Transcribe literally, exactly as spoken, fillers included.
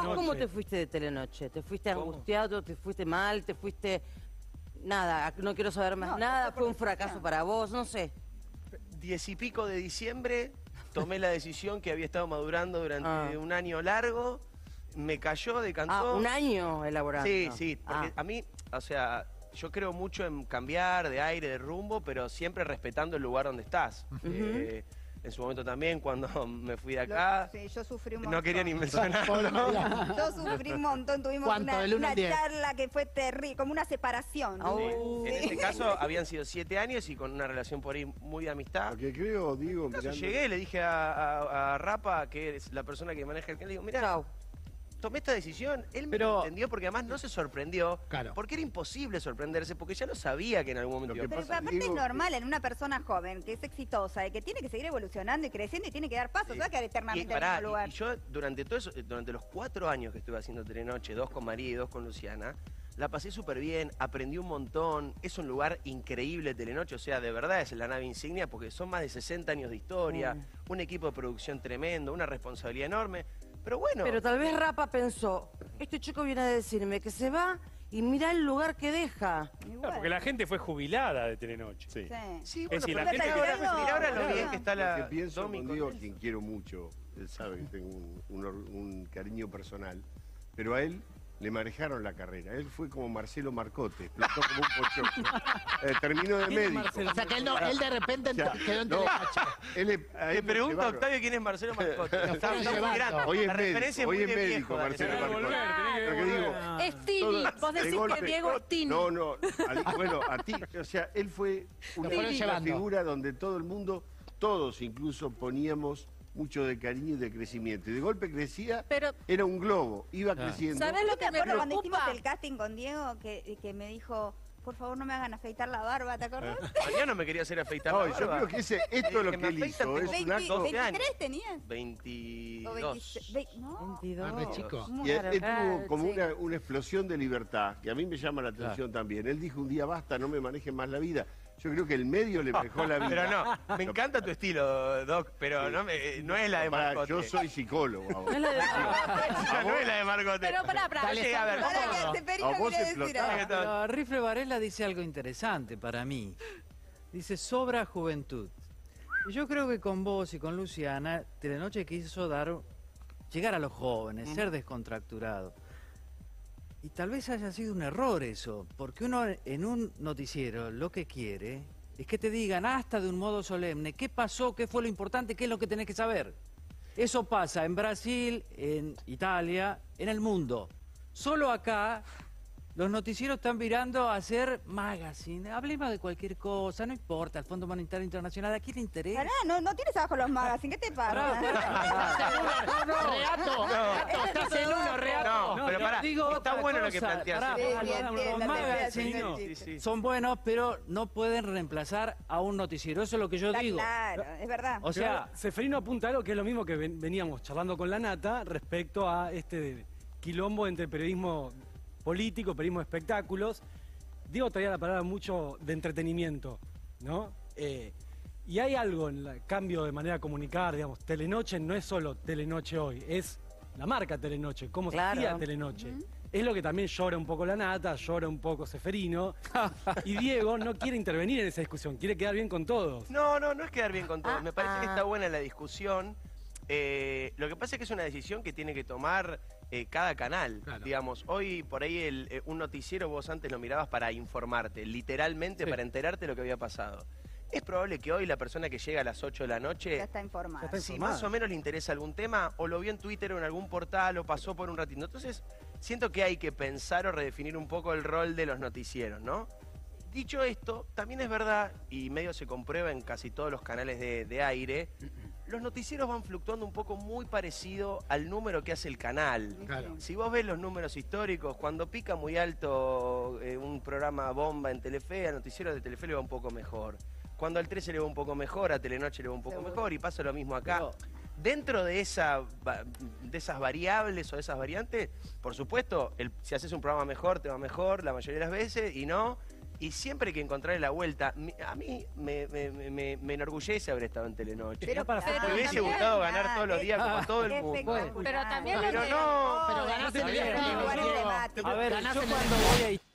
¿Vos cómo te fuiste de Telenoche? ¿Te fuiste ¿Cómo? angustiado? ¿Te fuiste mal? ¿Te fuiste...? Nada, no quiero saber más No, nada. no, ¿Fue un porque- fracaso para vos? No sé. Diez y pico de diciembre tomé la decisión que había estado madurando durante Ah. un año largo. Me cayó, decantó. Ah, un año elaborando. Sí, sí, porque Ah. a mí, o sea, yo creo mucho en cambiar de aire, de rumbo, pero siempre respetando el lugar donde estás. Eh, en su momento también, cuando me fui de acá, Lo- sí, yo sufrí un montón. no quería ni mencionarlo. Yo sufrí un montón, tuvimos ¿Cuánto? una, Del uno una al diez. charla que fue terrible, como una separación. Au. En este caso habían sido siete años y con una relación por ahí muy de amistad. Porque creo, digo, Entonces mirando- llegué, le dije a, a- a Rapa, que es la persona que maneja el canal, le digo, mira, Chau. tomé esta decisión, él me Pero- lo entendió porque además no se sorprendió, Claro. porque era imposible sorprenderse, porque ya lo sabía que en algún momento Lo que iba a Pero pasar. pasa- aparte digo- es normal en una persona joven que es exitosa y que tiene que seguir evolucionando y creciendo y tiene que dar pasos. No va a quedar Y, eternamente en pará, el mismo lugar. y- y yo durante todo eso, durante los cuatro años que estuve haciendo Telenoche, dos con María y dos con Luciana, la pasé súper bien, aprendí un montón, es un lugar increíble Telenoche, o sea, de verdad es la nave insignia porque son más de sesenta años de historia, Mm. un equipo de producción tremendo, una responsabilidad enorme, pero bueno... Pero tal vez Rapa pensó, este chico viene a decirme que se va y mira el lugar que deja. Y bueno, Claro, porque la gente fue jubilada de Telenoche. Sí. sí. Sí, Es bueno, decir, pero la mirá gente que- ahora, mirá ahora lo boludo. bien que está Lo la que pienso Domi con con Diego, él. quien quiero mucho, él sabe que tengo un, un or- un cariño personal, pero a él le manejaron la carrera. Él fue como Marcelo Marcote, explotó como un pochoclo. Eh, terminó de médico. O sea, que él, no- él de repente O sea, ent- quedó en no, Telenoche. él es- a él Le lo pregunto a llevaron. Octavio quién es Marcelo Marcote. Está, está muy llevando. grande. Hoy es La médico, referencia hoy muy es de médico, viejo, dale. Marcelo Tenés que Marcote. volver, tenés que Lo que volver. digo, Ah. Es Tini. todo- Vos de decís que golpe- Diego es Tini. No, no, al- bueno, a ti, o sea, él fue una, Lo fueron una llevando. figura donde todo el mundo, todos incluso poníamos mucho de cariño y de crecimiento. Y de golpe crecía, Pero- era un globo, iba creciendo. ¿Sabés lo ¿Te que me acuerdas cuando hicimos preocupa? el casting con Diego que, que me dijo, por favor no me hagan afeitar la barba, ¿te acordás? Mañana no me quería hacer afeitar No, la yo barba. creo que ese, esto es lo Que que, me él afeitan, hizo, tengo es un veinte, acto. ¿veintitrés tenías? ¿O veintidós. veintiséis? Ve- no. veintidós. Ah, re chico. Muy Y él, Claro, él claro, tuvo como sí. una, una explosión de libertad, que a mí me llama la atención también. Él dijo un día, basta, no me manejen más la vida. Yo creo que el medio le manejó la vida. Pero no, me encanta tu estilo, Doc, pero Sí. no, me- no es la de Pará, Marcote. yo soy psicólogo ahora. No es la de- No es la de Marcote. Pero pará, pará. Dale, Sí, a ver, Pará, ¿cómo que no? Seferino A vos quiere decir explotaba. algo. Pero Rifle Varela dice algo interesante para mí. Dice, sobra juventud. Y yo creo que con vos y con Luciana, Telenoche quiso dar, llegar a los jóvenes, ser descontracturado. Y tal vez haya sido un error eso, porque uno en un noticiero lo que quiere es que te digan hasta de un modo solemne qué pasó, qué fue lo importante, qué es lo que tenés que saber. Eso pasa en Brasil, en Italia, en el mundo. Solo acá los noticieros están virando a hacer magazine. Hablemos de cualquier cosa, no importa, el Fondo Monetario Internacional, ¿a quién le interesa? Pará, no, no tienes abajo los magazines, ¿qué te pasa? Reato, Reato, estás en uno, Reato. No, pero pará, digo está otra bueno lo que cosa. planteas. Pará, Sí, pará, sí, los- entiendo, los te estoy magazines haciendo el Sí, chiste. sí. son buenos, pero no pueden reemplazar a un noticiero. Eso es lo que yo Está digo. claro, es verdad. O sea, Seferino apunta algo que es lo mismo que ven- veníamos charlando con la Nata respecto a este quilombo entre periodismo político, periodismo de espectáculos. Diego traía la palabra mucho de entretenimiento, ¿no? Eh, y hay algo en el cambio de manera de comunicar, digamos, Telenoche no es solo Telenoche hoy, es la marca Telenoche, cómo Claro. se hacía Telenoche. Es lo que también llora un poco la Nata, llora un poco Seferino, y Diego no quiere intervenir en esa discusión, quiere quedar bien con todos. No, no, no es quedar bien con todos. Ah, Me parece que ah. está buena la discusión. Eh, lo que pasa es que es una decisión que tiene que tomar eh, cada canal. Claro. Digamos, hoy por ahí el, eh, un noticiero vos antes lo mirabas para informarte, literalmente Sí. para enterarte de lo que había pasado. Es probable que hoy la persona que llega a las ocho de la noche, Ya está informado. Ya está si informada. más o menos le interesa algún tema, o lo vio en Twitter o en algún portal, o pasó por un ratito. Entonces, siento que hay que pensar o redefinir un poco el rol de los noticieros, ¿no? Dicho esto, también es verdad, y medio se comprueba en casi todos los canales de, de aire, los noticieros van fluctuando un poco muy parecido al número que hace el canal. Claro. Si vos ves los números históricos, cuando pica muy alto eh, un programa bomba en Telefe, al noticiero de Telefe le va un poco mejor. Cuando al trece le va un poco mejor, a Telenoche le va un poco Seguro. mejor, y pasa lo mismo acá. Pero- Dentro de, esa, va- de esas variables o de esas variantes, por supuesto, el- si haces un programa mejor, te va mejor la mayoría de las veces, y no. Y siempre que encontraré la vuelta, mi- a mí me, me, me, me enorgullece haber estado en Telenoche. Pero, para pero me hubiese también- gustado ganar Ah, todos los días como es- todo el mundo. espectacular. Pero también Pero los de- no, pero ganaste Está el bien, Diego, lugares Diego. temáticos. A ver, Ganás yo en el cuando Diego. voy a